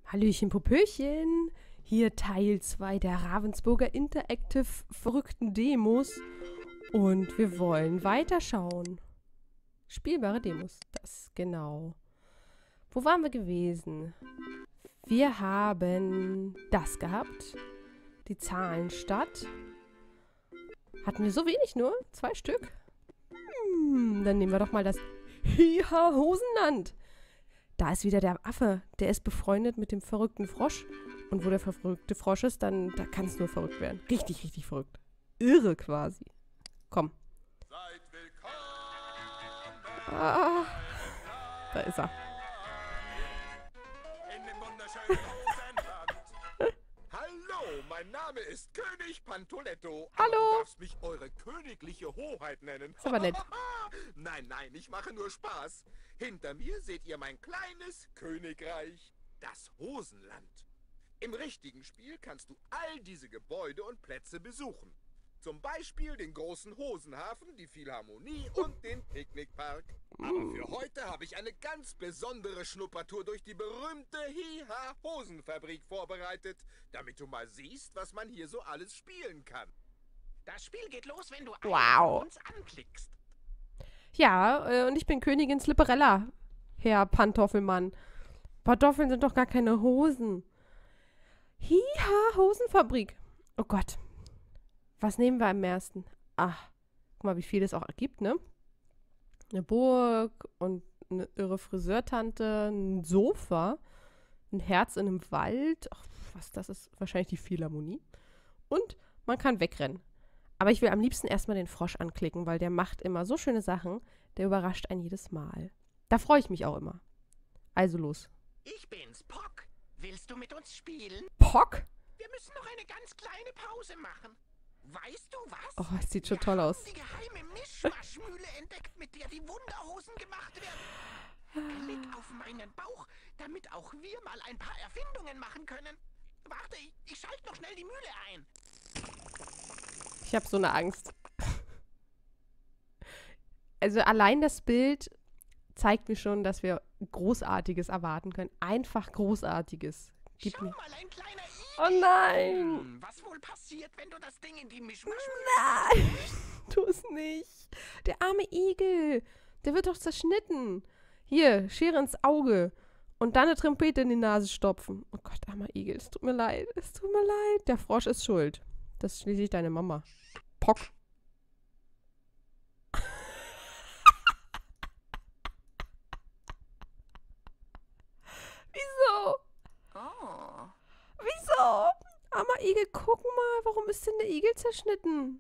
Hallöchen, Popöchen. Hier Teil 2 der Ravensburger Interactive verrückten Demos. Und wir wollen weiterschauen. Spielbare Demos, das genau. Wo waren wir gewesen? Wir haben das gehabt. Die Zahlenstadt. Hatten wir so wenig nur? 2 Stück? Dann nehmen wir doch mal das Hiha-Hosenland. Da ist wieder der Affe. Der ist befreundet mit dem verrückten Frosch. Und wo der verrückte Frosch ist, dann da kann es nur verrückt werden. Richtig, richtig verrückt. Irre quasi. Komm. Seid willkommen. Ah, da ist er. In dem wunderschönen Hosenland. Hallo, mein Name ist König Pantoletto. Hallo. Aber du darfst mich eure königliche Hoheit nennen. Ist aber nett. Nein, nein, ich mache nur Spaß. Hinter mir seht ihr mein kleines Königreich, das Hosenland. Im richtigen Spiel kannst du all diese Gebäude und Plätze besuchen. Zum Beispiel den großen Hosenhafen, die Philharmonie und den Picknickpark. Aber für heute habe ich eine ganz besondere Schnuppertour durch die berühmte Hiha-Hosenfabrik vorbereitet, damit du mal siehst, was man hier so alles spielen kann. Das Spiel geht los, wenn du Wow. uns anklickst. Ja, und ich bin Königin Slipperella, Herr Pantoffelmann. Pantoffeln sind doch gar keine Hosen. Hiha-Hosenfabrik. Oh Gott. Was nehmen wir am ersten? Ach, guck mal, wie viel es auch ergibt, ne? Eine Burg und eine irre Friseurtante, ein Sofa, ein Herz in einem Wald. Ach, was das ist? Wahrscheinlich die Philharmonie. Und man kann wegrennen. Aber ich will am liebsten erstmal den Frosch anklicken, weil der macht immer so schöne Sachen. Der überrascht einen jedes Mal. Da freue ich mich auch immer. Also los. Ich bin's, Pock. Willst du mit uns spielen? Pock? Wir müssen noch eine ganz kleine Pause machen. Weißt du was? Oh, es sieht schon toll aus. Wir haben die geheime Mischmaschmühle entdeckt, mit der die Wunderhosen gemacht werden. Klick auf meinen Bauch, damit auch wir mal ein paar Erfindungen machen können. Warte, ich schalte noch schnell die Mühle ein. Ich habe so eine Angst. Also allein das Bild zeigt mir schon, dass wir Großartiges erwarten können. Einfach Großartiges. Gib Schau mir. mal, ein kleiner Igel. Oh nein! Was wohl passiert, wenn du das Ding in die Mischmaschmühle... Nein! Tu es nicht. Der arme Igel. Der wird doch zerschnitten. Hier, Schere ins Auge. Und dann eine Trompete in die Nase stopfen. Oh Gott, armer Igel. Es tut mir leid. Es tut mir leid. Der Frosch ist schuld. Das ist schließlich deine Mama. Pock. Wieso? Oh. Wieso? Armer Igel, guck mal. Warum ist denn der Igel zerschnitten?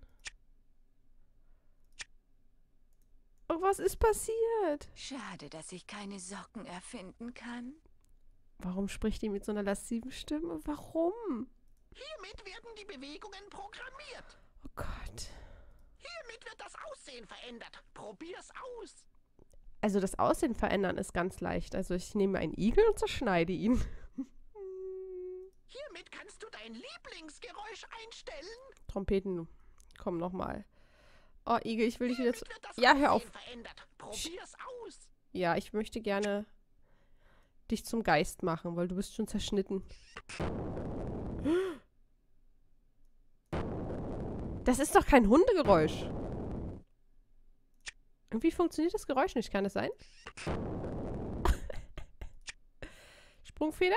Und was ist passiert? Schade, dass ich keine Socken erfinden kann. Warum spricht die mit so einer lassiven Stimme? Warum? Hiermit werden die Bewegungen programmiert. Oh Gott. Hiermit wird das Aussehen verändert. Probier's aus. Also das Aussehen verändern ist ganz leicht. Also ich nehme einen Igel und zerschneide ihn. Hiermit kannst du dein Lieblingsgeräusch einstellen. Trompeten, komm nochmal. Oh, Igel, ich will dich wieder Hiermit wird das Ja, hör auf. Aussehen verändert. Probier's aus. Ja, ich möchte gerne dich zum Geist machen, weil du bist schon zerschnitten. Das ist doch kein Hundegeräusch. Irgendwie funktioniert das Geräusch nicht. Kann das sein? Sprungfeder?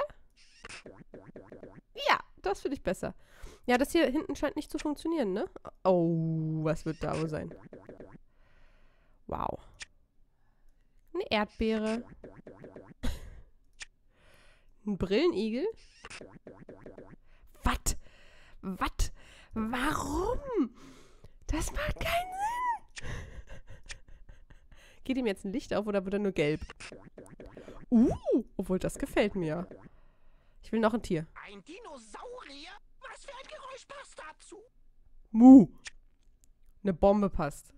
Ja, das finde ich besser. Ja, das hier hinten scheint nicht zu funktionieren, ne? Oh, was wird da wohl sein? Wow. Eine Erdbeere. Ein Brillenigel? Was? Was? Warum? Das macht keinen Sinn. Geht ihm jetzt ein Licht auf oder wird er nur gelb? Obwohl, das gefällt mir. Ich will noch ein Tier. Ein Dinosaurier? Was für ein Geräusch passt dazu? Mu. Eine Bombe passt.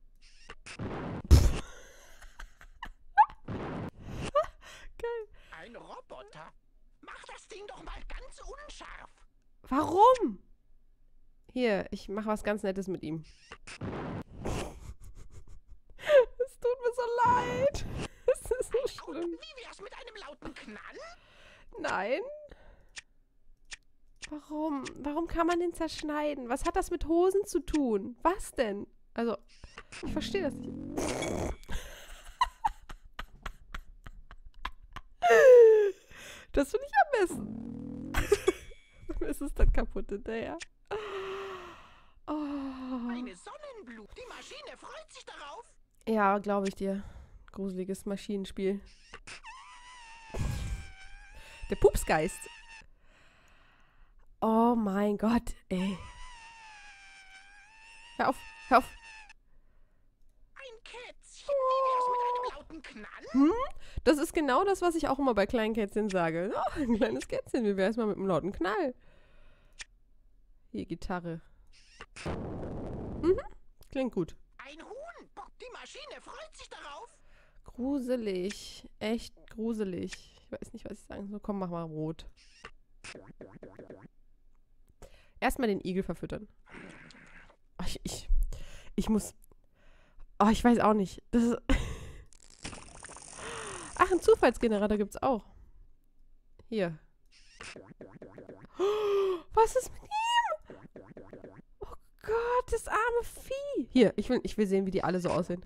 Geil. Ein Roboter? Mach das Ding doch mal ganz unscharf. Warum? Hier, ich mache was ganz Nettes mit ihm. Es tut mir so leid. Es ist so Und schlimm. wie wär's mit einem lauten Knall? Nein. Warum? Warum kann man den zerschneiden? Was hat das mit Hosen zu tun? Was denn? Also, ich verstehe das nicht. Das finde ich am besten. Dann ist es dann kaputt hinterher. Oh. Eine Sonnenblume. Die Maschine freut sich darauf. Ja, glaube ich dir. Gruseliges Maschinenspiel. Der Pupsgeist. Oh mein Gott, ey. Hör auf, hör auf. Ein Kätzchen. Wie wär's mit einem lauten Knall? Das ist genau das, was ich auch immer bei kleinen Kätzchen sage. Oh, ein kleines Kätzchen, wie wär's mal mit einem lauten Knall? Hier, Gitarre. Klingt gut. Ein Huhn. Die Maschine freut sich darauf. Gruselig. Echt gruselig. Ich weiß nicht, was ich sagen soll. Komm, mach mal rot. Erstmal den Igel verfüttern. Oh, ich muss... Oh, ich weiß auch nicht. Das ist... Ach, einen Zufallsgenerator gibt's auch. Hier. Oh, was ist mit ihm? Oh Gott, das arme Vieh. Hier, ich will sehen, wie die alle so aussehen.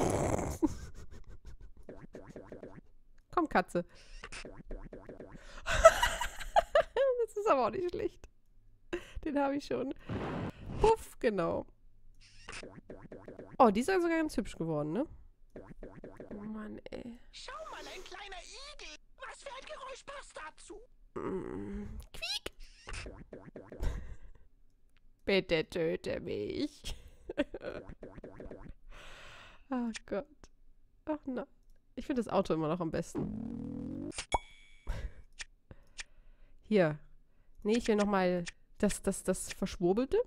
Komm, Katze. Das ist aber auch nicht schlecht. Den habe ich schon. Puff, genau. Oh, die ist sogar ganz hübsch geworden, ne? Oh Mann, ey. Schau mal, ein kleiner Igel. Was für ein Geräusch passt dazu? Quiek. Bitte töte mich. Oh Gott. Ach nein. Ich finde das Auto immer noch am besten. Hier. Nee, ich will nochmal das Verschwurbelte.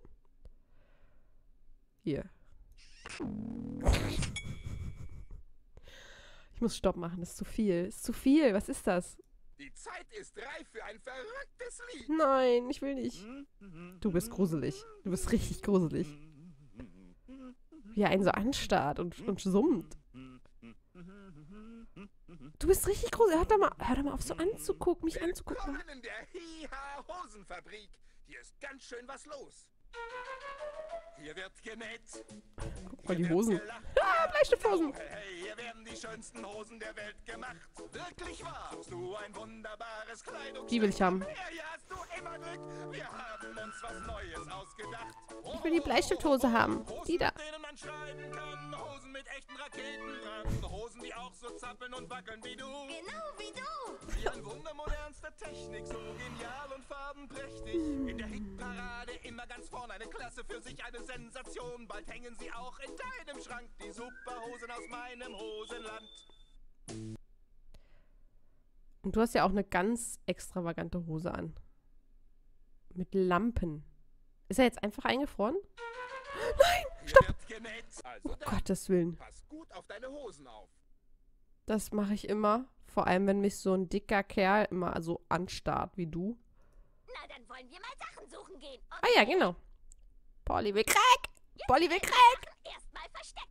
Hier. Ich muss Stopp machen, das ist zu viel. Das ist zu viel, was ist das? Die Zeit ist reif für ein verrücktes Lied. Nein, ich will nicht. Du bist gruselig. Du bist richtig gruselig. Wie er einen so anstarrt und summt. Du bist richtig gruselig. Hör doch mal auf, so anzugucken, mich anzugucken. Willkommen in der Hiha-Hosenfabrik. Hier ist ganz schön was los. Hier wird genäht. Guck mal, die Hosen. Ah, Bleistifthosen. Hey, hier werden die schönsten Hosen der Welt gemacht. Wirklich wahr. Hast du ein wunderbares Kleidungsstück? Die will ich haben. Ja, hast du immer Glück. Wir haben uns was Neues ausgedacht. Ich will die Bleistifthose haben. Die da. Hosen, mit denen man schreiben kann. Hosen mit echten Raketen dran. Hosen, die auch so zappeln und wackeln wie du. Genau wie du. Wie ein Wunder modernster Technik, so genial und farbenprächtig. In der Hitparade immer ganz vorne, eine Klasse für sich, eine Sensation. Bald hängen sie auch in deinem Schrank, die Superhosen aus meinem Hosenland. Und du hast ja auch eine ganz extravagante Hose an. Mit Lampen. Ist er jetzt einfach eingefroren? Nein, stopp! Also Um Gottes Willen. pass gut auf deine Hosen auf. Das mache ich immer. Vor allem, wenn mich so ein dicker Kerl immer so anstarrt wie du. Na, dann wollen wir mal Sachen suchen gehen. Ah ja, genau. Polly will Crack! Polly will Crack! Erstmal versteckt.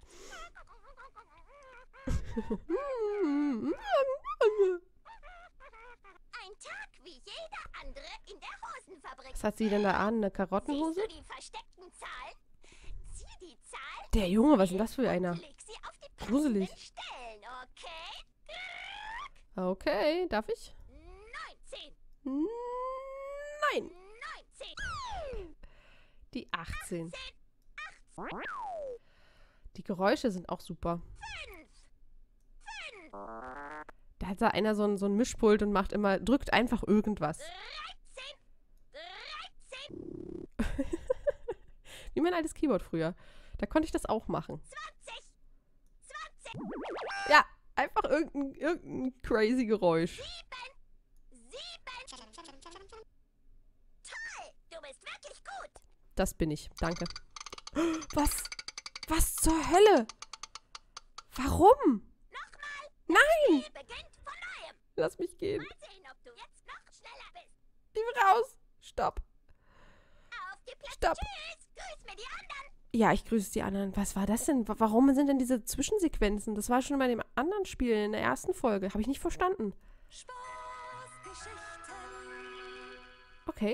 Ein Tag wie jeder andere in der Hosenfabrik. Was hat sie denn da an? Eine Siehst Karottenhose? du die versteckten Zahlen? Zieh die Zahl. Der Junge, was ist denn das für und einer? Leg sie auf die Gruselig. passenden Stellen, okay? Okay, darf ich? 19. Nein! 19. Die 18. Die Geräusche sind auch super. Da hat da einer so ein Mischpult und drückt einfach irgendwas. 13. Wie mein altes Keyboard früher. Da konnte ich das auch machen. 20. Ja, einfach irgendein crazy Geräusch. 7. Toll, du bist wirklich gut. Das bin ich. Danke. Was? Was zur Hölle? Warum? Nein! Spiel beginnt von neuem. Lass mich gehen. Mal sehen, ob du jetzt noch schneller bist. Ich will raus. Stopp. Auf die Plätze. Stopp. Tschüss. Grüß mir die anderen. Ja, ich grüße die anderen. Was war das denn? Warum sind denn diese Zwischensequenzen? Das war schon bei dem anderen Spiel in der ersten Folge. Habe ich nicht verstanden. Spaßgeschichten. Okay.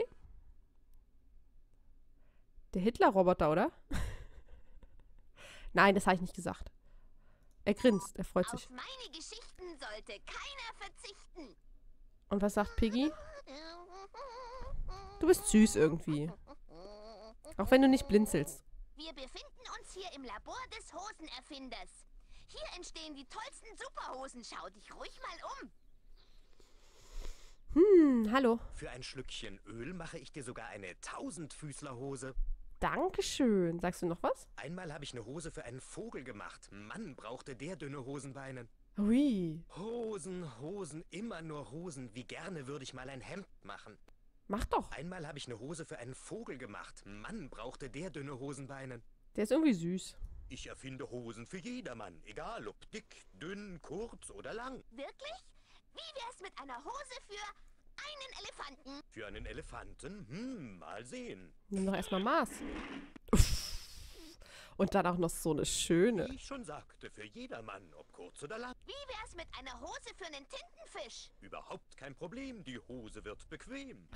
Der Hitler-Roboter, oder? Nein, das habe ich nicht gesagt. Er grinst, er freut sich. Auf meine Geschichten sollte keiner verzichten. Und was sagt Piggy? Du bist süß irgendwie. Auch wenn du nicht blinzelst. Wir befinden uns hier im Labor des Hosenerfinders. Hier entstehen die tollsten Superhosen. Schau dich ruhig mal um. Hallo. Für ein Schlückchen Öl mache ich dir sogar eine 1000-Füßler-Hose. Dankeschön. Sagst du noch was? Einmal habe ich eine Hose für einen Vogel gemacht. Mann, brauchte der dünne Hosenbeine. Hui. Hosen, Hosen, immer nur Hosen. Wie gerne würde ich mal ein Hemd machen. Mach doch. Einmal habe ich eine Hose für einen Vogel gemacht. Mann, brauchte der dünne Hosenbeine. Der ist irgendwie süß. Ich erfinde Hosen für jedermann. Egal ob dick, dünn, kurz oder lang. Wirklich? Wie wär's mit einer Hose für einen Elefanten? Für einen Elefanten? Mal sehen. Nimm doch erstmal Maß. Uff. Und dann auch noch so eine schöne. Wie ich schon sagte, für jedermann, ob kurz oder lang. Wie wär's mit einer Hose für einen Tintenfisch? Überhaupt kein Problem, die Hose wird bequem.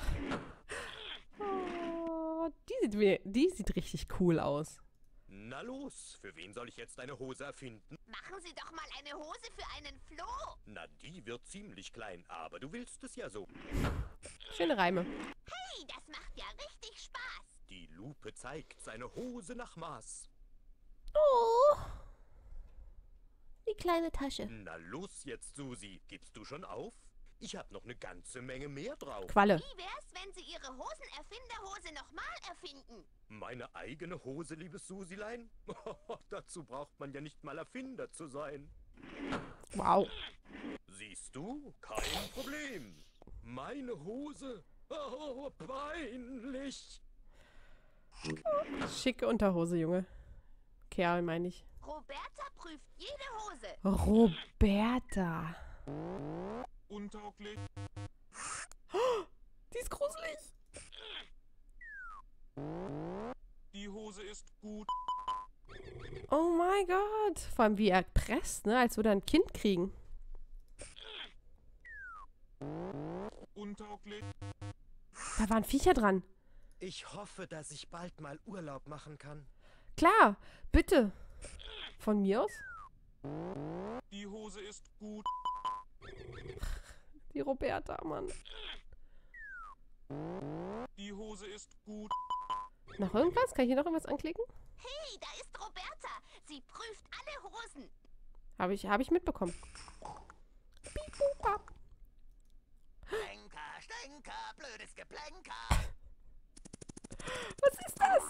Oh, die sieht richtig cool aus. Na los, für wen soll ich jetzt eine Hose erfinden? Machen Sie doch mal eine Hose für einen Floh. Na, die wird ziemlich klein, aber du willst es ja so. Schöne Reime. Hey, das macht ja richtig Spaß. Die Lupe zeigt seine Hose nach Maß. Oh. Die kleine Tasche. Na los jetzt, Susi, gibst du schon auf? Ich hab noch eine ganze Menge mehr drauf. Qualle. Wie wär's, wenn Sie Ihre Hosenerfinderhose nochmal erfinden? Meine eigene Hose, liebes Susilein? Dazu braucht man ja nicht mal Erfinder zu sein. Wow. Siehst du? Kein Problem. Meine Hose? Oh, peinlich. Schicke Unterhose, Junge. Kerl, meine ich. Roberta prüft jede Hose. Roberta. Untauglich. Die ist gruselig. Die Hose ist gut. Oh mein Gott. Vor allem wie er presst, ne? Als würde er ein Kind kriegen. Untauglich. Da waren Viecher dran. Ich hoffe, dass ich bald mal Urlaub machen kann. Klar, bitte. Von mir aus? Die Hose ist gut. Die Roberta, Mann. Die Hose ist gut. Noch irgendwas? Kann ich hier noch irgendwas anklicken? Hey, da ist Roberta. Sie prüft alle Hosen. Hab ich mitbekommen. Piep, pup, pap. Stänker, Stänker, blödes Geplänker. Was ist das?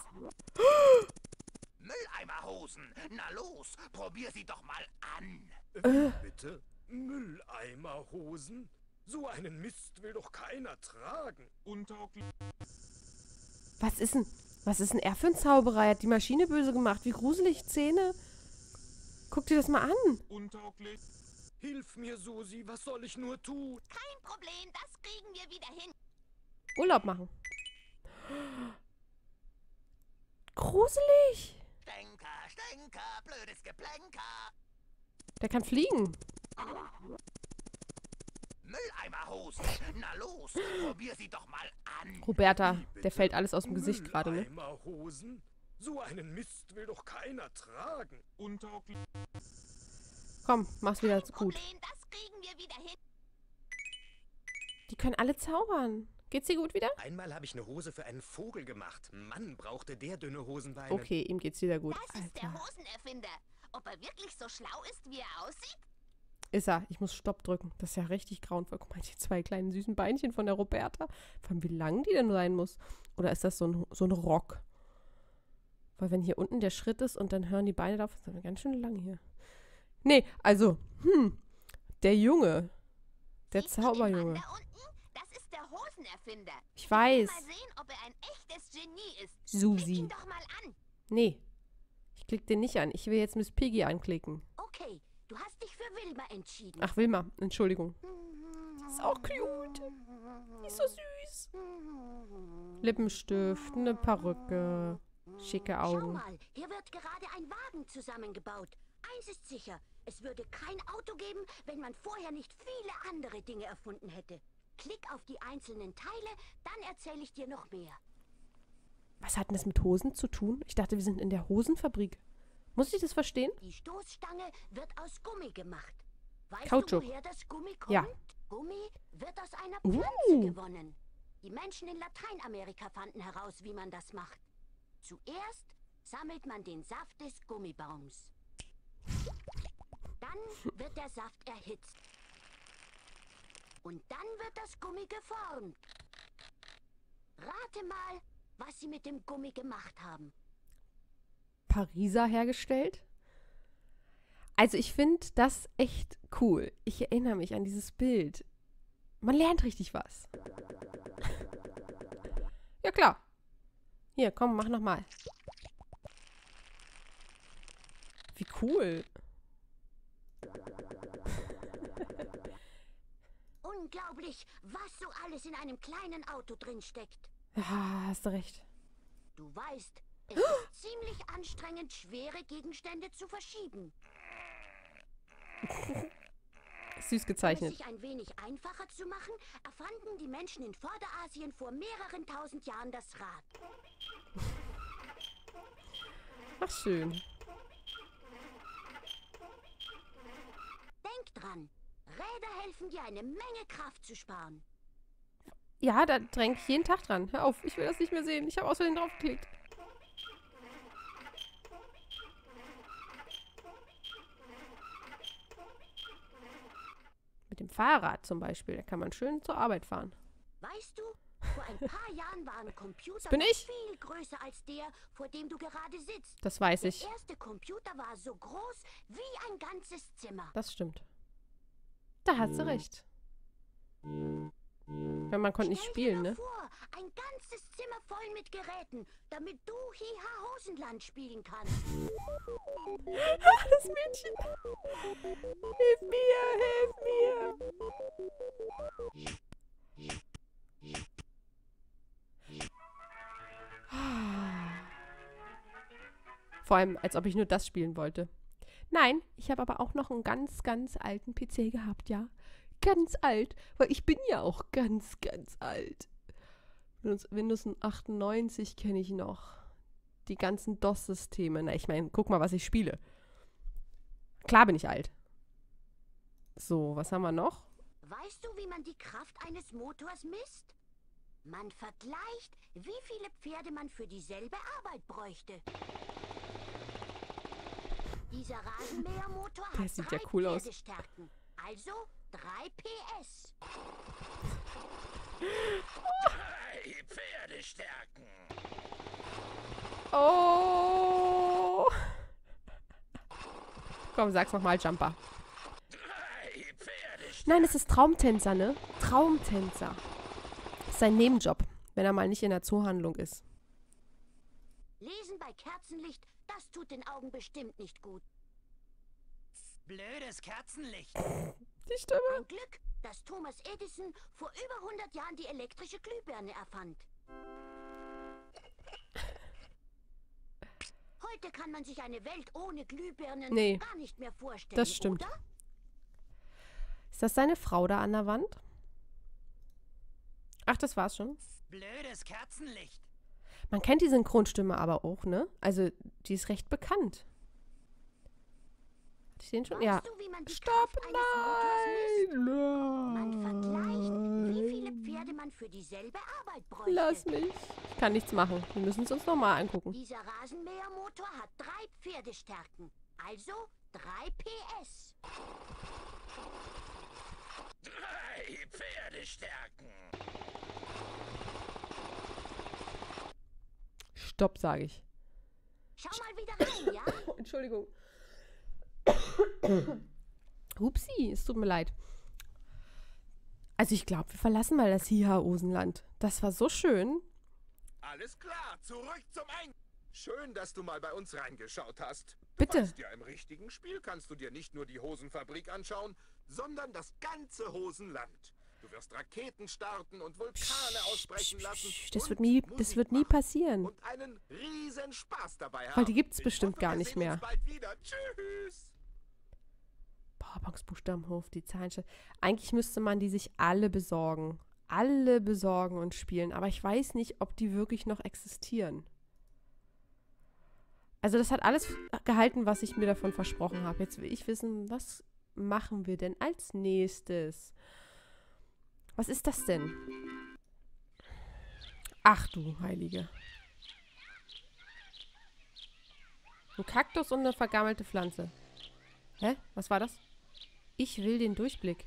Mülleimerhosen. Na los, probier sie doch mal an. Wie bitte? Mülleimerhosen? So einen Mist will doch keiner tragen. Untauglich. Was ist denn er für ein Zauberer? Er hat die Maschine böse gemacht. Wie gruselig, Zähne. Guck dir das mal an. Untauglich. Hilf mir, Susi, was soll ich nur tun? Kein Problem, das kriegen wir wieder hin. Urlaub machen. Gruselig. Stänker, Stänker, blödes Geplänker. Der kann fliegen. Mülleimerhosen. Na los, probier sie doch mal an. Roberta, Wie bitte? der fällt alles aus dem Gesicht gerade, ne? Mülleimerhosen? So einen Mist will doch keiner tragen. Untauglich. Komm, mach's wieder gut. Problem, das kriegen wir wieder hin. Die können alle zaubern. Geht's dir gut wieder? Einmal habe ich eine Hose für einen Vogel gemacht. Mann, brauchte der dünne Hosenbeine. Okay, ihm geht's wieder gut. Das ist der Alter. Hosenerfinder. Ob er wirklich so schlau ist, wie er aussieht? Ist er. Ich muss Stopp drücken. Das ist ja richtig grauenvoll. Guck mal, die zwei kleinen süßen Beinchen von der Roberta. Vor allem, wie lang die denn sein muss. Oder ist das so ein Rock? Weil wenn hier unten der Schritt ist und dann hören die Beine drauf, ist das ganz schön lang hier. Nee, also, der Junge. Der Siehst du den Mann Zauberjunge. da unten? Das ist der Hosenerfinder. Ich Ich will weiß. mal sehen, ob er ein echtes Genie ist. Klick Susi. ihn doch mal an. Nee. Ich klicke den nicht an. Ich will jetzt Miss Piggy anklicken. Okay, du hast dich für Wilma entschieden. Ach, Wilma. Entschuldigung. Ist auch cute. Die ist so süß. Lippenstift, eine Perücke, schicke Schau Augen. mal, hier wird gerade ein Wagen zusammengebaut. Eins ist sicher, es würde kein Auto geben, wenn man vorher nicht viele andere Dinge erfunden hätte. Klick auf die einzelnen Teile, dann erzähle ich dir noch mehr. Was hat denn das mit Hosen zu tun? Ich dachte, wir sind in der Hosenfabrik. Muss ich das verstehen? Die Stoßstange wird aus Gummi gemacht. Weißt Kautschuk. du, woher das Gummi kommt? Ja. Gummi wird aus einer Pflanze gewonnen. Die Menschen in Lateinamerika fanden heraus, wie man das macht. Zuerst sammelt man den Saft des Gummibaums. Dann wird der Saft erhitzt. Und dann wird das Gummi geformt. Rate mal, was sie mit dem Gummi gemacht haben. Pariser hergestellt? Also ich finde das echt cool. Ich erinnere mich an dieses Bild. Man lernt richtig was. Ja, klar. Hier, komm, mach nochmal. Wie cool. Unglaublich, was so alles in einem kleinen Auto drin steckt. Ja, hast du recht. Du weißt, es ist ziemlich anstrengend, schwere Gegenstände zu verschieben. Süß Um es gezeichnet. sich ein wenig einfacher zu machen, erfanden die Menschen in Vorderasien vor mehreren tausend Jahren das Rad. Ach, schön. Denk dran, Räder helfen dir eine Menge Kraft zu sparen. Ja, da dränge ich jeden Tag dran. Hör auf, ich will das nicht mehr sehen. Ich habe aus Versehen draufgeklickt. Mit dem Fahrrad zum Beispiel, da kann man schön zur Arbeit fahren. Weißt du, vor ein paar Jahren waren Computer bin noch ich. viel größer als der, vor dem du gerade sitzt. Das weiß Der ich. erste Computer war so groß wie ein ganzes Zimmer. Das stimmt. Da hat sie recht. Ja, man konnte nicht Stell spielen, dir ne? mal vor, ein ganzes Zimmer voll mit Geräten, damit du Hiha Hosenland spielen kannst. Das Mädchen. Hilf mir, hilf mir. Vor allem, als ob ich nur das spielen wollte. Nein, ich habe aber auch noch einen ganz, ganz alten PC gehabt, ja. Ganz alt, weil ich bin ja auch ganz, ganz alt. Windows 98 kenne ich noch. Die ganzen DOS-Systeme. Na, ich meine, guck mal, was ich spiele. Klar bin ich alt. So, was haben wir noch? Weißt du, wie man die Kraft eines Motors misst? Man vergleicht, wie viele Pferde man für dieselbe Arbeit bräuchte. Dieser Rasenmähermotor Der hat sieht 3 ja cool aus. Pferdestärken, also 3 PS. 3 Pferdestärken. Oh! Komm, sag's nochmal, Jumper. 3 Pferdestärken. Nein, es ist Traumtänzer, ne? Traumtänzer. Das ist sein Nebenjob, wenn er mal nicht in der Zoohandlung ist. Lesen bei Kerzenlicht, das tut den Augen bestimmt nicht gut. Blödes Kerzenlicht. Die Stimme. Ein Glück, dass Thomas Edison vor über 100 Jahren die elektrische Glühbirne erfand. Heute kann man sich eine Welt ohne Glühbirnen Nee, gar nicht mehr vorstellen, das stimmt. oder? Ist das seine Frau da an der Wand? Ach, das war's schon. Blödes Kerzenlicht. Man kennt die Synchronstimme aber auch, ne? Also, die ist recht bekannt. Hatte ich den schon? Weißt Ja. du, wie man die Stopp, Kraft eines Motors misst? nein! Man vergleicht, wie viele Pferde man für dieselbe Arbeit bräuchte. Lass mich. Ich kann nichts machen. Wir müssen es uns nochmal angucken. Dieser Rasenmähermotor hat 3 Pferdestärken, also 3 PS. 3 Pferdestärken. Stopp, sage ich. Schau mal wieder rein, ja? Entschuldigung. Upsi, es tut mir leid. Also ich glaube, wir verlassen mal das Hiha-Osenland. Das war so schön. Alles klar, zurück zum Ein... Schön, dass du mal bei uns reingeschaut hast. Bitte. Du weißt ja, im richtigen Spiel kannst du dir nicht nur die Hosenfabrik anschauen, sondern das ganze Hosenland. Du wirst Raketen starten und Vulkane ausbrechen lassen. Das und wird nie Musik machen passieren. Und einen riesen Spaß dabei haben. Weil die gibt's Ich bestimmt hoffe, gar wir nicht sehen mehr. uns bald wieder. Tschüss. Powerbanks Buchstabenhof, die Zahlenstadt. Eigentlich müsste man die sich alle besorgen. alle besorgen und spielen, aber ich weiß nicht, ob die wirklich noch existieren. Also das hat alles gehalten, was ich mir davon versprochen habe. Jetzt will ich wissen, was machen wir denn als nächstes? Was ist das denn? Ach du Heilige. Ein Kaktus und eine vergammelte Pflanze. Hä? Was war das? Ich will den Durchblick.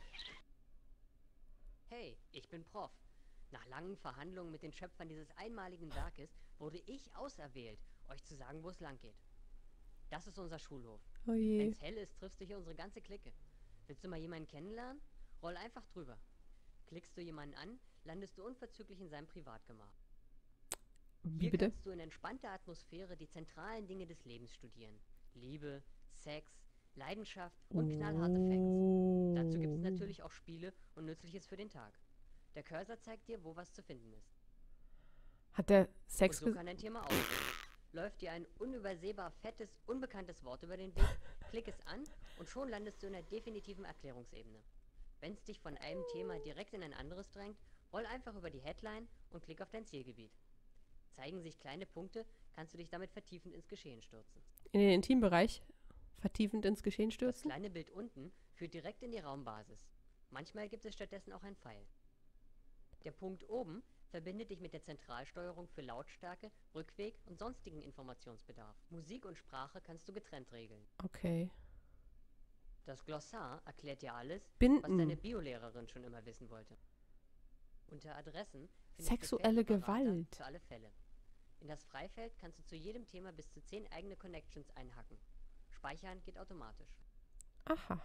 Hey, ich bin Prof. Nach langen Verhandlungen mit den Schöpfern dieses einmaligen Werkes wurde ich auserwählt, euch zu sagen, wo es lang geht. Das ist unser Schulhof. Oh je. Wenn's hell ist, triffst du hier unsere ganze Clique. Willst du mal jemanden kennenlernen? Roll einfach drüber. Klickst du jemanden an, landest du unverzüglich in seinem Privatgemach. Wie Hier bitte? kannst du in entspannter Atmosphäre die zentralen Dinge des Lebens studieren. Liebe, Sex, Leidenschaft und knallharte Facts. Dazu gibt es natürlich auch Spiele und Nützliches für den Tag. Der Cursor zeigt dir, wo was zu finden ist. Hat der Und Sex so kann dein Thema aussehen. Läuft dir ein unübersehbar fettes, unbekanntes Wort über den Weg, klick es an und schon landest du in der definitiven Erklärungsebene. Wenn es dich von einem Thema direkt in ein anderes drängt, roll einfach über die Headline und klick auf dein Zielgebiet. Zeigen sich kleine Punkte, kannst du dich damit vertiefend ins Geschehen stürzen. in den Intimbereich vertiefend ins Geschehen Das stürzen? kleine Bild unten führt direkt in die Raumbasis. Manchmal gibt es stattdessen auch einen Pfeil. Der Punkt oben verbindet dich mit der Zentralsteuerung für Lautstärke, Rückweg und sonstigen Informationsbedarf. Musik und Sprache kannst du getrennt regeln. Okay. Das Glossar erklärt dir alles, was deine Binden. Biolehrerin schon immer wissen wollte. Unter Adressen findest Sexuelle du feste Berater Gewalt. für alle Fälle. In das Freifeld kannst du zu jedem Thema bis zu 10 eigene Connections einhacken. Speichern geht automatisch. Aha.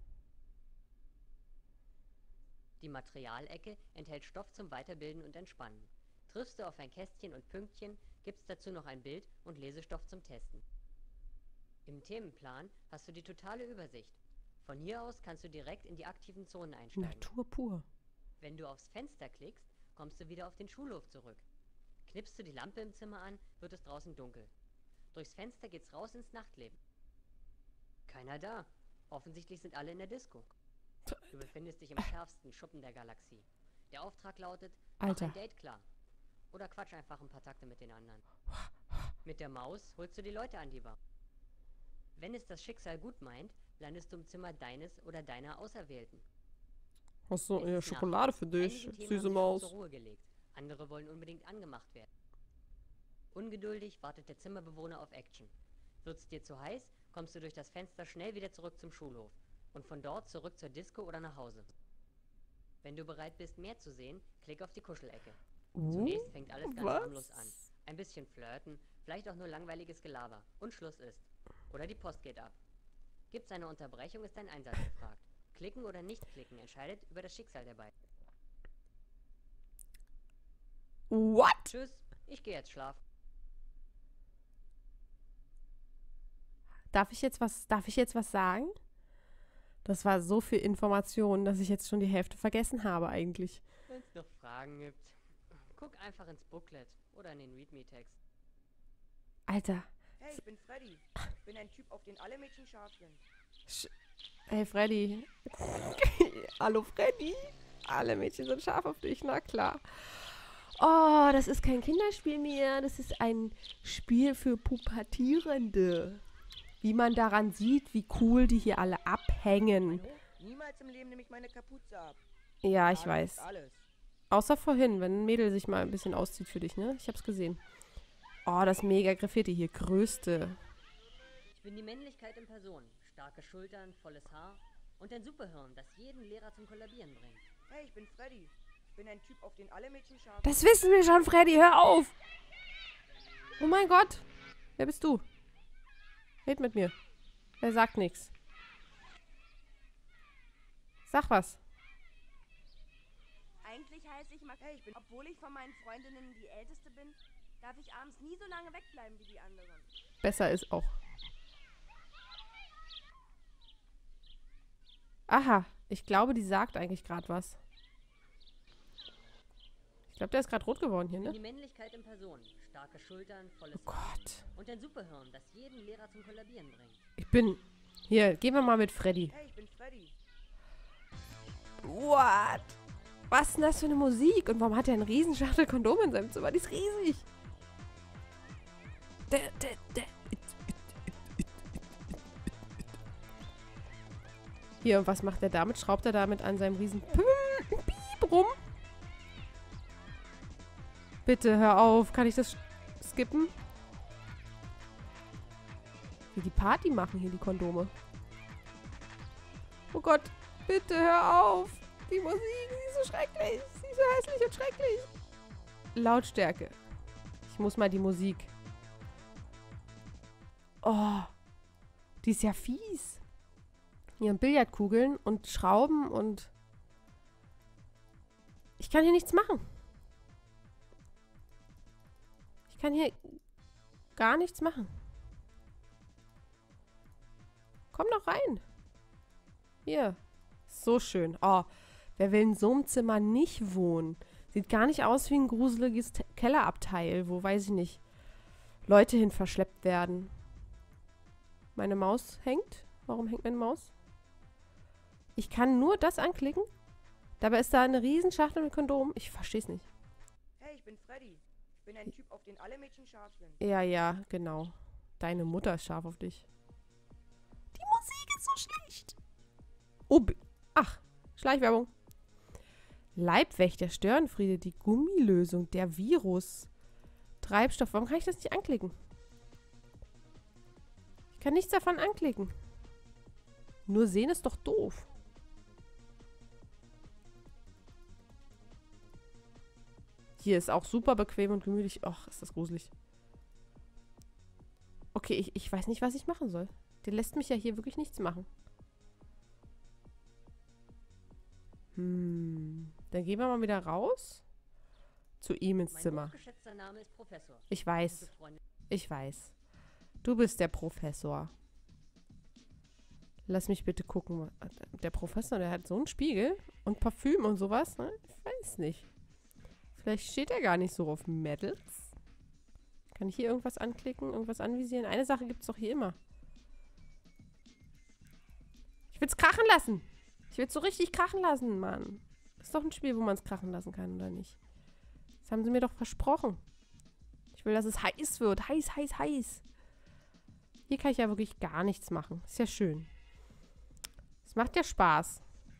Die Materialecke enthält Stoff zum Weiterbilden und Entspannen. Triffst du auf ein Kästchen und Pünktchen, gibt's dazu noch ein Bild und Lesestoff zum Testen. Im Themenplan hast du die totale Übersicht. Von hier aus kannst du direkt in die aktiven Zonen einsteigen. Natur pur. Wenn du aufs Fenster klickst, kommst du wieder auf den Schulhof zurück. Knippst du die Lampe im Zimmer an, wird es draußen dunkel. Durchs Fenster geht's raus ins Nachtleben. Keiner da. Offensichtlich sind alle in der Disco. Du befindest dich im schärfsten Schuppen der Galaxie. Der Auftrag lautet, mach Alter. ein Date klar. Oder quatsch einfach ein paar Takte mit den anderen. Mit der Maus holst du die Leute an die Bar. Wenn es das Schicksal gut meint, landest du im Zimmer deines oder deiner Auserwählten. Hast du Es ja ist Nacht. Schokolade für dich, Einige Themen süße haben sich schon Maus. zur Ruhe gelegt. Andere wollen unbedingt angemacht werden. Ungeduldig wartet der Zimmerbewohner auf Action. Wird's dir zu heiß, kommst du durch das Fenster schnell wieder zurück zum Schulhof und von dort zurück zur Disco oder nach Hause. Wenn du bereit bist, mehr zu sehen, klick auf die Kuschelecke. Zunächst fängt alles ganz harmlos an. Ein bisschen flirten, vielleicht auch nur langweiliges Gelaber. Und Schluss ist. Oder die Post geht ab. Gibt's eine Unterbrechung, ist dein Einsatz gefragt. Klicken oder nicht klicken entscheidet über das Schicksal der beiden. What? Tschüss, ich gehe jetzt schlafen. Darf ich jetzt was sagen? Das war so viel Information, dass ich jetzt schon die Hälfte vergessen habe eigentlich. Wenn's noch Fragen gibt, guck einfach ins Booklet oder in den README-Text. Alter. Hey, ich bin Freddy. Bin ein Typ, auf den alle Mädchen scharf sind. Hey Freddy. Hallo Freddy. Alle Mädchen sind scharf auf dich, na klar. Oh, das ist kein Kinderspiel mehr. Das ist ein Spiel für Pubertierende. Wie man daran sieht, wie cool die hier alle abhängen. Hallo? Niemals im Leben nehme ich meine Kapuze ab. Ja, ich Alles weiß. ist alles. Außer vorhin, wenn ein Mädel sich mal ein bisschen auszieht für dich, ne? Ich hab's gesehen. Oh, das mega Graffiti hier. Größte. Ich bin die Männlichkeit in Person. Starke Schultern, volles Haar und ein Superhirn, das jeden Lehrer zum Kollabieren bringt. Hey, ich bin Freddy. Bin ein Typ, auf den alle Mädchen scharf sind. Das wissen wir schon, Freddy. Hör auf. Oh mein Gott. Wer bist du? Red mit mir. Er sagt nichts. Sag was. Eigentlich heiße ich Hey, obwohl ich von meinen Freundinnen die Älteste bin, darf ich abends nie so lange wegbleiben wie die anderen. Besser ist auch. Aha. Ich glaube, die sagt eigentlich gerade was. Ich glaube, der ist gerade rot geworden hier, Ich bin ne? die Männlichkeit in Person. Starke Schultern, volles Oh Haar Gott. und ein Superhirn, das jeden Lehrer zum Kollabieren bringt. Ich bin... Hier, gehen wir mal mit Freddy. Hey, ich bin Freddy. What? Was ist denn das für eine Musik? Und warum hat er einen riesen Schachtel Kondom in seinem Zimmer? Die ist riesig. Hier, und was macht er damit? Schraubt er damit an seinem riesen Piep rum? Bitte, hör auf. Kann ich das skippen? Wie die Party machen hier, die Kondome. Oh Gott, bitte hör auf. Die Musik, sie ist so schrecklich. Sie ist so hässlich und schrecklich. Lautstärke. Ich muss mal die Musik. Oh, die ist ja fies. Hier Billardkugeln und Schrauben und... Ich kann hier nichts machen. Ich kann hier gar nichts machen. Komm doch rein. Hier. So schön. Oh, wer will in so einem Zimmer nicht wohnen? Sieht gar nicht aus wie ein gruseliges Kellerabteil, wo, weiß ich nicht, Leute hin verschleppt werden. Meine Maus hängt. Warum hängt meine Maus? Ich kann nur das anklicken. Dabei ist da eine Riesenschachtel mit Kondom. Ich verstehe es nicht. Hey, ich bin Freddy. Ich bin ein Typ, auf den alle Mädchen scharf sind. Ja, ja, genau. Deine Mutter ist scharf auf dich. Die Musik ist so schlecht. Oh, ach, Schleichwerbung. Leibwächter, Störenfriede, die Gummilösung, der Virus. Treibstoff, warum kann ich das nicht anklicken? Ich kann nichts davon anklicken. Nur sehen ist doch doof. Hier ist auch super bequem und gemütlich. Och, ist das gruselig. Okay, ich weiß nicht, was ich machen soll. Der lässt mich ja hier wirklich nichts machen. Dann gehen wir mal wieder raus. Zu ihm ins Zimmer. Mein hochgeschätzter Name ist Professor. Ich weiß. Ich weiß. Du bist der Professor. Lass mich bitte gucken. Der Professor, der hat so einen Spiegel und Parfüm und sowas. Ne? Ich weiß nicht. Vielleicht steht er gar nicht so auf Medals. Kann ich hier irgendwas anklicken? Irgendwas anvisieren? Eine Sache gibt es doch hier immer. Ich will es krachen lassen. Ich will es so richtig krachen lassen, Mann. Das ist doch ein Spiel, wo man es krachen lassen kann, oder nicht? Das haben sie mir doch versprochen. Ich will, dass es heiß wird. Heiß, heiß, heiß. Hier kann ich ja wirklich gar nichts machen. Ist ja schön. Es macht ja Spaß.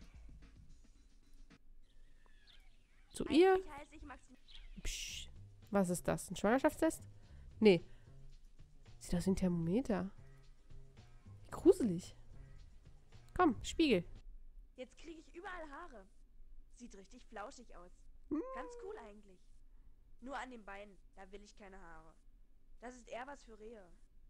Zu ihr. Psch. Was ist das? Ein Schwangerschaftstest? Nee. Sieht aus wie ein Thermometer. Wie gruselig. Komm, Spiegel. Jetzt kriege ich überall Haare. Sieht richtig flauschig aus. Ganz cool eigentlich. Nur an den Beinen, da will ich keine Haare. Das ist eher was für Rehe.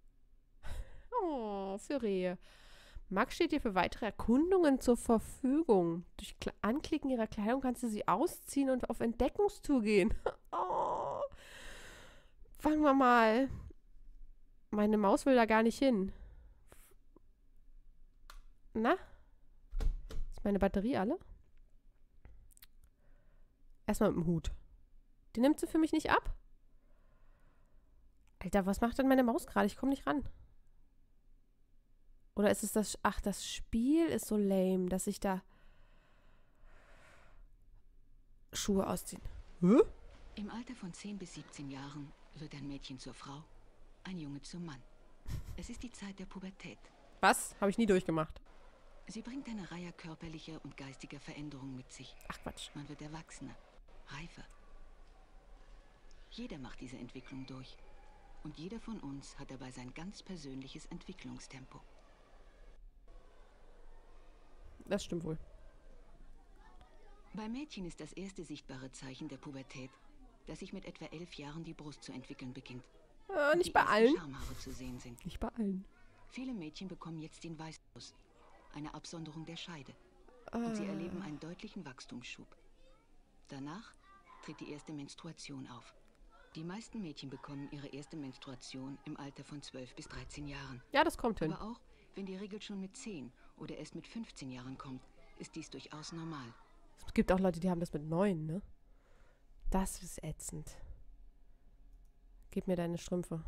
Oh, für Rehe. Max steht dir für weitere Erkundungen zur Verfügung. Durch Anklicken ihrer Kleidung kannst du sie ausziehen und auf Entdeckungstour gehen. Oh. Fangen wir mal. Meine Maus will da gar nicht hin. Na? Ist meine Batterie alle? Erstmal mit dem Hut. Den nimmt sie für mich nicht ab? Alter, was macht denn meine Maus gerade? Ich komme nicht ran. Oder ist es das... Ach, das Spiel ist so lame, dass ich da... Schuhe ausziehen. Hä? Im Alter von 10 bis 17 Jahren wird ein Mädchen zur Frau, ein Junge zum Mann. Es ist die Zeit der Pubertät. Was? Habe ich nie durchgemacht. Sie bringt eine Reihe körperlicher und geistiger Veränderungen mit sich. Ach Quatsch. Man wird erwachsener, reifer. Jeder macht diese Entwicklung durch. Und jeder von uns hat dabei sein ganz persönliches Entwicklungstempo. Das stimmt wohl. Bei Mädchen ist das erste sichtbare Zeichen der Pubertät, dass sich mit etwa 11 Jahren die Brust zu entwickeln beginnt. Nicht bei allen. Schamhaare zu sehen sind. Nicht bei allen. Viele Mädchen bekommen jetzt den Weißbrust, eine Absonderung der Scheide. Und sie erleben einen deutlichen Wachstumsschub. Danach tritt die erste Menstruation auf. Die meisten Mädchen bekommen ihre erste Menstruation im Alter von 12 bis 13 Jahren. Ja, das kommt hin. Aber auch, wenn die Regel schon mit 10 oder erst mit 15 Jahren kommt, ist dies durchaus normal. Es gibt auch Leute, die haben das mit 9, ne? Das ist ätzend. Gib mir deine Strümpfe.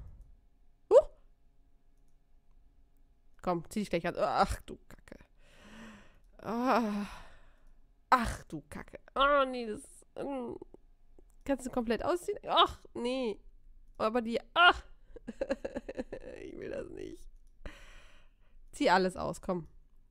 Komm, zieh dich gleich an. Ach, du Kacke. Ach, du Kacke. Oh, nee, das... kannst du komplett ausziehen? Ach, nee. Aber die... Ach. Ich will das nicht. Zieh alles aus, komm.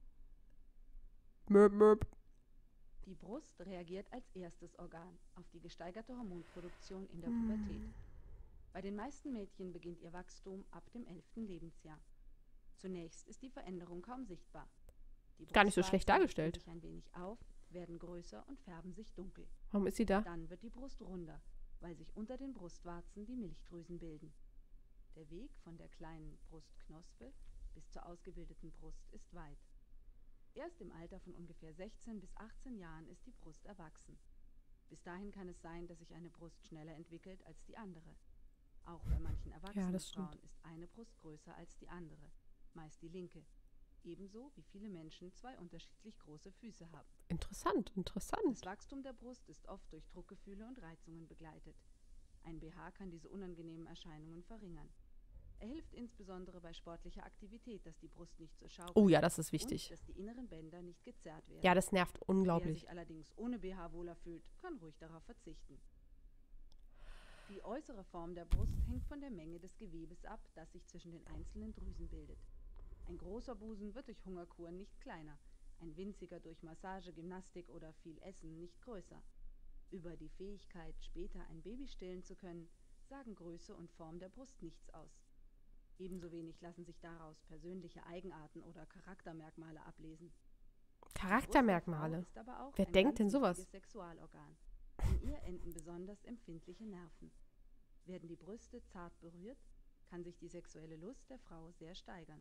Möp, möp. Die Brust reagiert als erstes Organ auf die gesteigerte Hormonproduktion in der Pubertät. Bei den meisten Mädchen beginnt ihr Wachstum ab dem 11. Lebensjahr. Zunächst ist die Veränderung kaum sichtbar. Die Gar nicht so schlecht dargestellt. Sich ein wenig auf, werden größer und färben sich dunkel. Warum ist sie da? Dann wird die Brust runder, weil sich unter den Brustwarzen die Milchdrüsen bilden. Der Weg von der kleinen Brustknospe bis zur ausgebildeten Brust ist weit. Erst im Alter von ungefähr 16 bis 18 Jahren ist die Brust erwachsen. Bis dahin kann es sein, dass sich eine Brust schneller entwickelt als die andere. Auch bei manchen erwachsenen Frauen ist eine Brust größer als die andere, meist die linke. Ebenso wie viele Menschen zwei unterschiedlich große Füße haben. Interessant, interessant. Das Wachstum der Brust ist oft durch Druckgefühle und Reizungen begleitet. Ein BH kann diese unangenehmen Erscheinungen verringern. Er hilft insbesondere bei sportlicher Aktivität, dass die Brust nicht zur Schau kommt. Oh ja, das ist wichtig. Und dass die inneren Bänder nicht gezerrt werden. Ja, das nervt unglaublich. Wer sich allerdings ohne BH wohler fühlt, kann ruhig darauf verzichten. Die äußere Form der Brust hängt von der Menge des Gewebes ab, das sich zwischen den einzelnen Drüsen bildet. Ein großer Busen wird durch Hungerkuren nicht kleiner, ein winziger durch Massage, Gymnastik oder viel Essen nicht größer. Über die Fähigkeit, später ein Baby stillen zu können, sagen Größe und Form der Brust nichts aus. Ebenso wenig lassen sich daraus persönliche Eigenarten oder Charaktermerkmale ablesen. Charaktermerkmale? Ist aber auch Wer ein denkt ganz denn sowas? wichtiges Sexualorgan. In ihr enden besonders empfindliche Nerven. Werden die Brüste zart berührt, kann sich die sexuelle Lust der Frau sehr steigern.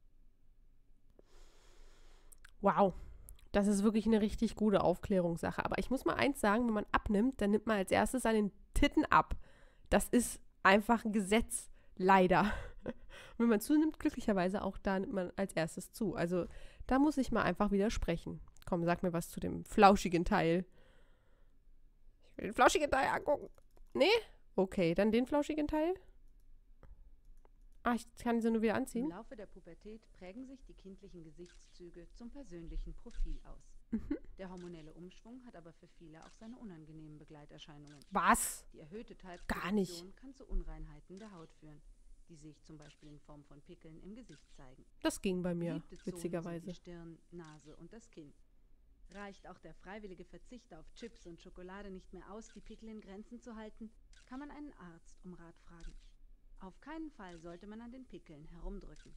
Wow, das ist wirklich eine richtig gute Aufklärungssache. Aber ich muss mal eins sagen, wenn man abnimmt, dann nimmt man als erstes an den Titten ab. Das ist einfach ein Gesetz, leider. Und wenn man zunimmt, glücklicherweise auch da nimmt man als erstes zu. Also da muss ich mal einfach widersprechen. Komm, sag mir was zu dem flauschigen Teil. Ich will den flauschigen Teil angucken. Nee? Okay, dann den flauschigen Teil. Ah, ich kann sie nur wieder anziehen. Im Laufe der Pubertät prägen sich die kindlichen Gesichtszüge zum persönlichen Profil aus. Der hormonelle Umschwung hat aber für viele auch seine unangenehmen Begleiterscheinungen. Was? Die erhöhte Gar nicht. Talgproduktion kann zu Unreinheiten der Haut führen, die sich zum Beispiel in Form von Pickeln im Gesicht zeigen. Das ging bei mir, Beliebte Zonen witzigerweise. sind die Stirn, Nase und das Kinn. Reicht auch der freiwillige Verzicht auf Chips und Schokolade nicht mehr aus, die Pickel in Grenzen zu halten, kann man einen Arzt um Rat fragen. Auf keinen Fall sollte man an den Pickeln herumdrücken.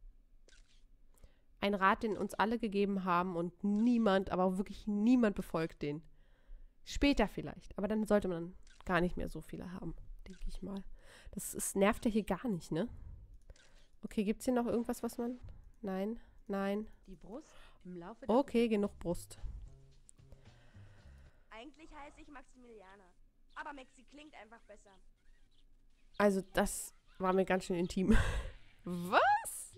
Ein Rat, den uns alle gegeben haben und niemand, aber auch wirklich niemand befolgt den. Später vielleicht, aber dann sollte man gar nicht mehr so viele haben, denke ich mal. Das nervt ja hier gar nicht, ne? Okay, gibt's hier noch irgendwas, was man... Nein, nein. Die Brust im Laufe der Okay, genug Brust. Eigentlich heiße ich Maximiliana. Aber Maxi klingt einfach besser. Also das war mir ganz schön intim. Was?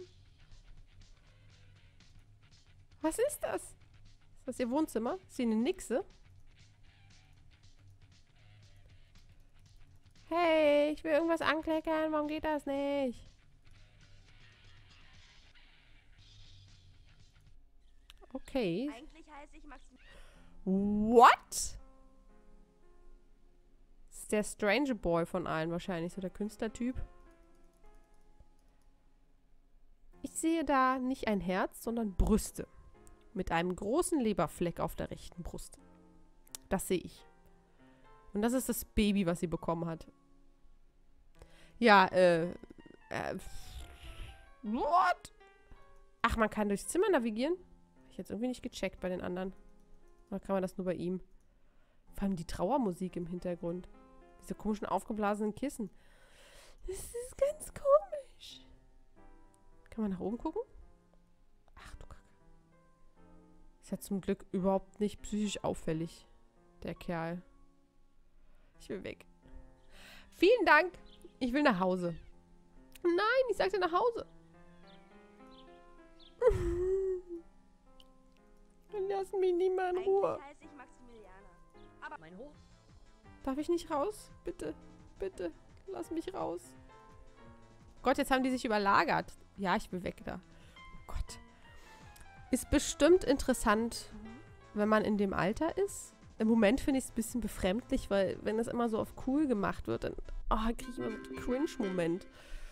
Was ist das? Ist das ihr Wohnzimmer? Ist sie eine Nixe? Hey, ich will irgendwas anklickern. Warum geht das nicht? Okay. Eigentlich heiße ich Maximiliana. What? Das ist der Stranger Boy von allen wahrscheinlich, so der Künstlertyp. Ich sehe da nicht ein Herz, sondern Brüste. Mit einem großen Leberfleck auf der rechten Brust. Das sehe ich. Und das ist das Baby, was sie bekommen hat. Ja, what? Ach, man kann durchs Zimmer navigieren? Hab ich jetzt irgendwie nicht gecheckt bei den anderen. Oder kann man das nur bei ihm? Vor allem die Trauermusik im Hintergrund. Diese komischen aufgeblasenen Kissen. Das ist ganz komisch. Kann man nach oben gucken? Ach du Kacke. Ist ja zum Glück überhaupt nicht psychisch auffällig, der Kerl. Ich will weg. Vielen Dank. Ich will nach Hause. Nein, ich sagte nach Hause. Dann lassen mich nie mehr in Ruhe. Eigentlich heiße ich Maximiliana. Aber Mein Hof. Darf ich nicht raus? Bitte, bitte, lass mich raus. Gott, jetzt haben die sich überlagert. Ja, ich will weg da. Oh Gott. Ist bestimmt interessant, wenn man in dem Alter ist. Im Moment finde ich es ein bisschen befremdlich, weil wenn das immer so auf cool gemacht wird, dann kriege ich immer so einen Cringe-Moment.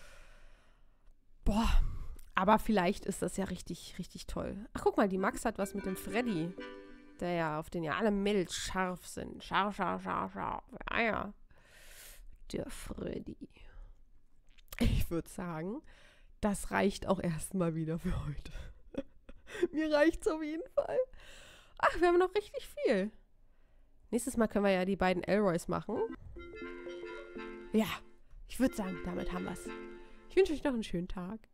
Boah, aber vielleicht ist das ja richtig, richtig toll. Ach, guck mal, die Max hat was mit dem Freddy, auf den ja alle Mädels scharf sind. Scharf. Ah ja, der Freddy. Ich würde sagen, das reicht auch erstmal wieder für heute. Mir reicht's auf jeden Fall. Ach, wir haben noch richtig viel. Nächstes Mal können wir ja die beiden Elroys machen. Ja, ich würde sagen, damit haben wir's. Ich wünsche euch noch einen schönen Tag.